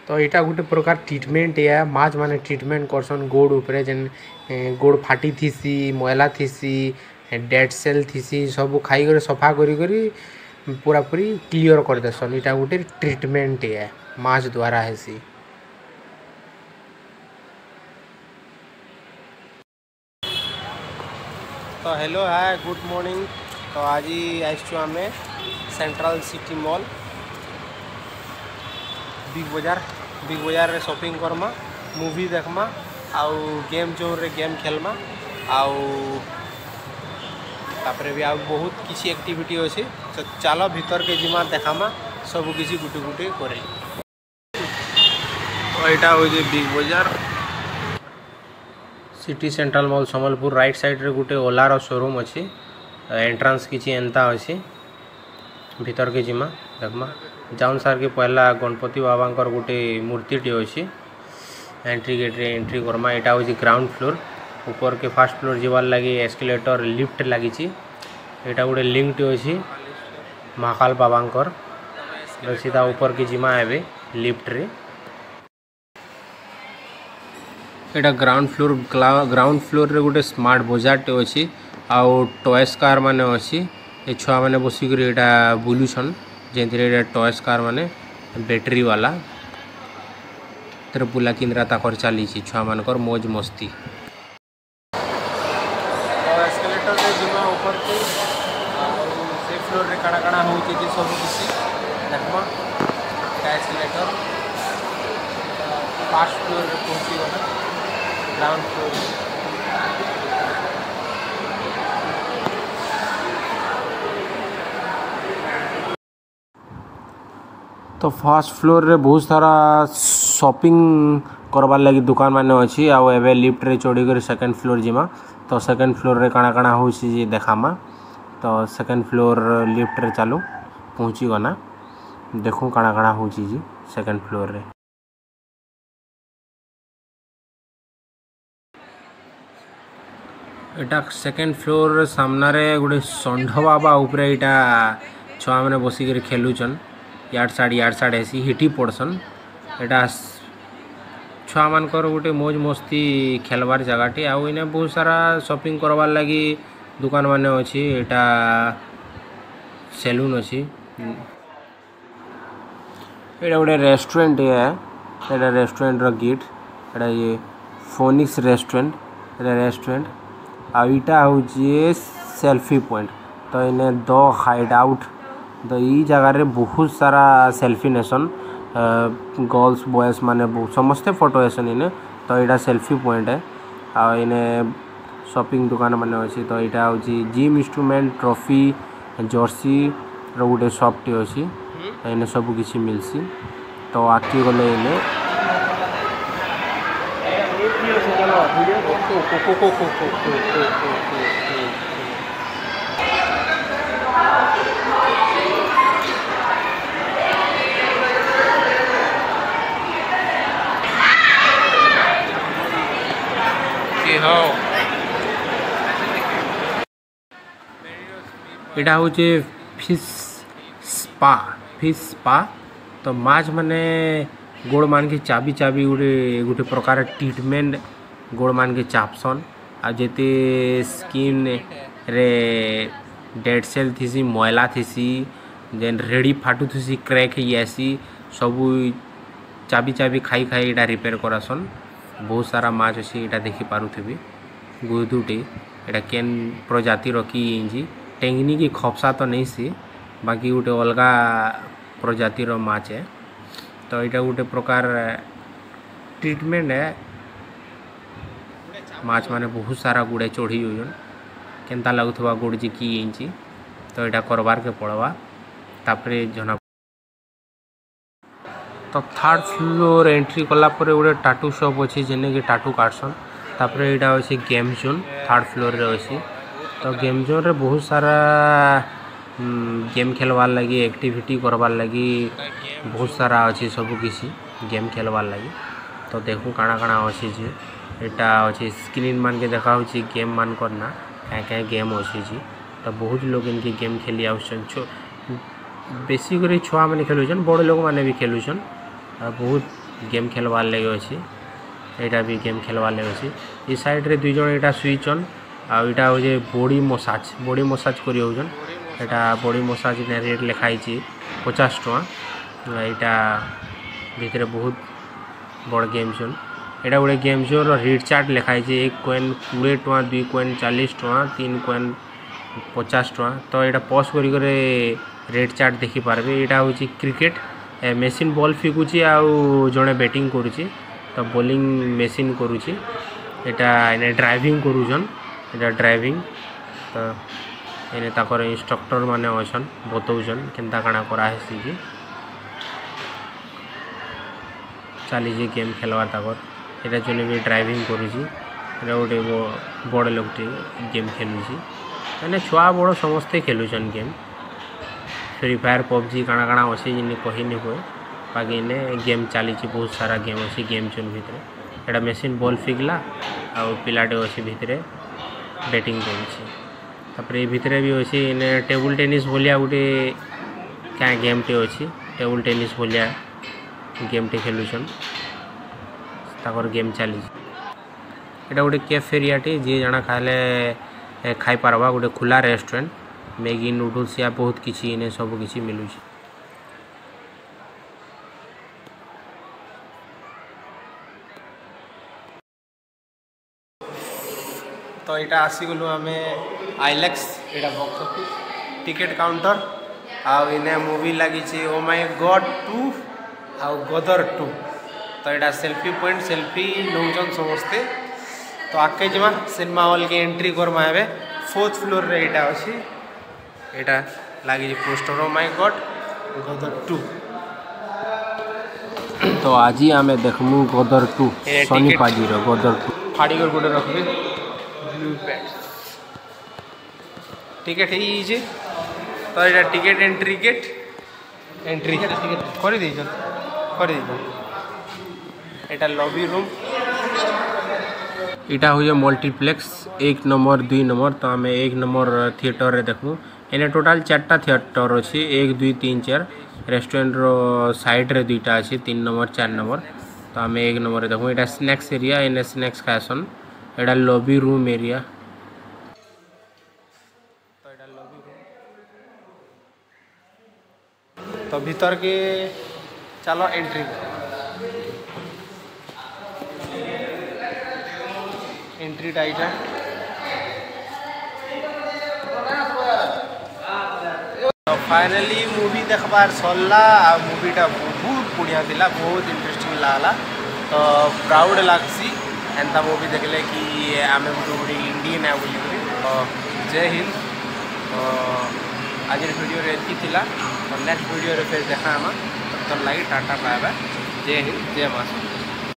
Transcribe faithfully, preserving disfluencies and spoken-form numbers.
तो यहाँ गोटे प्रकार ट्रिटमेंट या माछ माने ट्रिटमेंट करसन गोड़ उपरे जेन गोड़ फाटी थीसी मैला थीसी डेड सेल थीसी सब खाई कर सफा करी करी पूरा पूरी क्लियर कर देसन। यहाँ गोटे ट्रिटमेंट है माछ द्वारा हेसी। तो हेलो हाय गुड मॉर्निंग। तो आज आसचु आम central city mall big bazaar big bazaar रे शॉपिंग करमा मूवी देखमा आउ गेम जोन रे गेम खेलमा आउ तापरे भी आउ बहुत किसी एक्टिविटी अच्छे। तो चलो भीतर के जिमा देखामा सब किसी गुटे गुटे करे। तो यहाँ हूँ big bazaar city central mall Sambalpur right side रे गोटे ओलार शोरूम अच्छी एंट्रांस किसी एंता अच्छी भीतर के जिमा देखमा जाउन सार के पहला गणपति बाबा गोटे मूर्तिटे अच्छी एंट्री गेट रे एंट्री करमा। यहाँ हूँ ग्राउंड फ्लोर ऊपर के फास्ट फ्लोर जीवार लगी एस्केलेटर लिफ्ट लगी। यहाँ गोटे लिंक अच्छी महाकाल बाबा सीधा ऊपर के जिमा एवं लिफ्ट रे। एटा ग्राउंड फ्लोर ग्राउंड फ्लोर रे गोटे स्मार्ट बजारटे अच्छी आउ टॉयस कार माने अच्छी ए छुआ माने बसिक एटा बुलुछन जेंथिरे टॉयस कार माने बैटरी वाला तेरे बुला किंद्रा ताकर चली छुआ मानकर मौज मस्ती। एस्केलेटर रे जिमा ऊपर के से फ्लोर रे काड़ा काड़ा होउची जे सब किसी देखमा एस्केलेटर फास्ट फ्लोर रे पहुंची गला ग्राउंड फ्लोर। तो फास्ट फ्लोर रे बहुत सारा शॉपिंग करवार लगी दुकान माने अच्छी आउ एवं लिफ्ट रे चढ़ी कर सेकंड फ्लोर जिमा। तो सेकंड फ्लोर रे काଣା काଣା होउची जे देखामा। तो सेकंड फ्लोर लिफ्ट रे चालू पहुंची गना देखूँ काଣା काଣା होउची जी सेकंड फ्लोर रे। एटा सेकंड फ्लोर सामना रे गोटे षंढ बाबा उपरे एटा छुआ मैंने बसिक खेलुचन यार साइड यार साइड ऐसी हिटी पड़सन। एटा छुआ मानकर गोटे मौज मस्ती खेलबार जगहटे आउ इने बहुत सारा शॉपिंग करवार लगी दुकान माने अच्छी। एटा सैलून अच्छी एटा गोटे रेस्टोरेंट है एटा रेस्टोरेंट रो गेट एटा ये फोनिक्स रेस्टोरेंट एटा रेस्टोरेंट आईटा हूँ सेल्फी पॉइंट। तो इन्हें दो हाइड आउट तो ये जगह रे बहुत सारा सेल्फी नेसन गर्ल्स बॉयज माने समस्ते फोटो एसन इन्हें। तो यहाँ सेल्फी पॉइंट है आ इन्हें शॉपिंग दुकान माने अच्छी। तो यहाँ हूँ जिम इंस्ट्रूमेंट ट्रॉफी जर्सी रो गोटे शॉपटे अच्छी इन्हें सब किसी मिलसी। तो आखि गले इन्हें इटा हूँ फिश स्पा फिश स्पा। तो माछ माने गोड़ मान के चाबी चाबी गोटे गोटे प्रकार ट्रीटमेंट गोड़ मान के चापसन आ जेते स्किन रे डेड सेल थीसी मैला थीसी जेन रेडी फाटू थीसी क्रैक ही आसी सबू चाबी चाबी खाई खाई इटा रिपेयर करासन। बहुत सारा माछ अच्छी इटा देखी पारुथबी गुदुटे इटा केन प्रजाति रखी इंजी टेंगनी की खपसा तो नहीं सी बाकी गोटे अलगा प्रजाति रो माछ है। तो यहाँ गोटे प्रकार ट्रीटमेंट है माछ माने बहुत सारा गुड़े चढ़ी होजन केनता लगुवा गुड़ जी की इंची। तो यहाँ करबार के पड़वा तापरे जना। तो थर्ड फ्लोर एंट्री कला परे गोटे टाटू शॉप अच्छी जेने कि टाटू काटसन। तापरे यहाँ अच्छे गेम जोन थर्ड फ्लोर रे अच्छी। तो गेम जोन रे बहुत सारा गेम खेलवार लगी एक्टिविटी करवार लगी बहुत सारा अच्छी सब किसी गेम खेलवार लगी। तो देखूँ काଣା काଣା अच्छी जे एटा अच्छे स्क्रीन मान के देखा गेम मान करना क्या क्या गेम अच्छी जी। तो बहुत लोग इनके गेम खेली आउसन बेसिक छुआ मैंने खेलुन बड़ लोग मैंने भी खेलुन बहुत गेम खेलवार लगे अच्छी यहाँ भी गेम खेलवार लगे अच्छी ये साइड रे दुई जन यहाँ स्विच ऑन आईटा हूँ बॉडी मसाज बॉडी मसाज कर यहाँ बॉडी मसाज रेट लिखाई पचास टଙ୍କା यहाँ भितर बहुत बड़ गेम जोन यहाँ गोटे गेम जोन रेट चार्ट लिखाई एक कॉइन कोड़े टଙ୍କା दुई कॉइन चालीस टଙ୍କା तीन कॉइन पचास टଙ୍କା तो यहाँ पॉज कर रेट चार्ट देखिपारे यहाँ हूँ क्रिकेट मेसीन बॉल फिकुची आउ जड़े बैटिंग करुची तो बॉलिंग मेसीन करुची यहाँ इन्हें ड्राइविंग करुछन यहाँ ड्राइविंग तो इन्हें ताकर इंस्ट्रक्टर माने अछन बतौछन केनता काଣା कराहेसी कि चली गेम खेलवार ताकर यहाँ जो भी ड्राइविंग करुची गोटे बड़ लोकटे गेम खेलुची मैंने छुआ बड़ समस्ते खेलुछन गेम फ्री फायर पबजी काଣା काଣା अच्छे जिन कही नहीं हुए बाकी इन्हें गेम चली बहुत सारा गेम अच्छी गेम जोन भितर यहाँ मेसीन बॉल फिगला आउ पिलाटे अच्छे भितर बैटिंग कर भितर भी अच्छी इन्हें टेबुल टेनिस भलिया गोटे क्या गेम टे अच्छी टेबुल टेनिस भलिया गेम टे खेलुछन ताकर गेम चली यहाँ गोटे कैफेरियाटे जी जना खाले खाई पारबा गोटे खुला रेस्टोरेंट मैगी नूडल्स या बहुत किसी इन्हें सब किसी मिलूँ तो यहाँ आसीगलु आम आइलेक्स यहाँ बॉक्स ऑफिस टिकेट काउंटर आउ इन्हें मूवी लगी ओ माय गॉड टू आउ गदर टू तो यहाँ सेल्फी पॉइंट सेल्फी नौजन समस्ते तो आगे जमा सिनेमा हॉल की एंट्री करमा ए फोर्थ फ्लोर रे यहाँ अच्छी यहाँ लगी poster oh my god Gadar two तो आज आम देखमु गदर टू सनी पाजी गदर टू फाड़ी कर गोटे रखबे ब्लू पैड टिकेट है तो यहाँ टिकेट एंट्री गेट एंट्री कर दी कर दी यहाँ लॉबी रूम इटा हुए मल्टीप्लेक्स एक नंबर दुई नंबर तो आम एक नंबर थिएटर रे देखूँ इन्हें टोटाल चार्टा थिएटर अच्छी एक दुई तीन चार रेस्टोरेंट रो साइड रे दुईटा अच्छी तीन नंबर चार नंबर तो आम एक नंबर देखूँ यहाँ स्नैक्स एरिया इन्हें स्नैक्स खासन यहाँ लॉबी रूम एरिया तो यहाँ लॉबी रूम तो भीतर के चलो एंट्री एंट्री टाइटा तो फाइनली मूवी देखबार सरला मूवीटा बहुत बढ़िया थिला बहुत इंटरेस्टिंग लागला तो प्राउड लागसी एंता मूवी देखले कि आम गोटे इंडियन है बोली तो जय हिंद तो आज वीडियो एति थिला तो नेक्स्ट वीडियो फिर देखा तो लगी टाटा बाय बाय जय हिंद जय माता।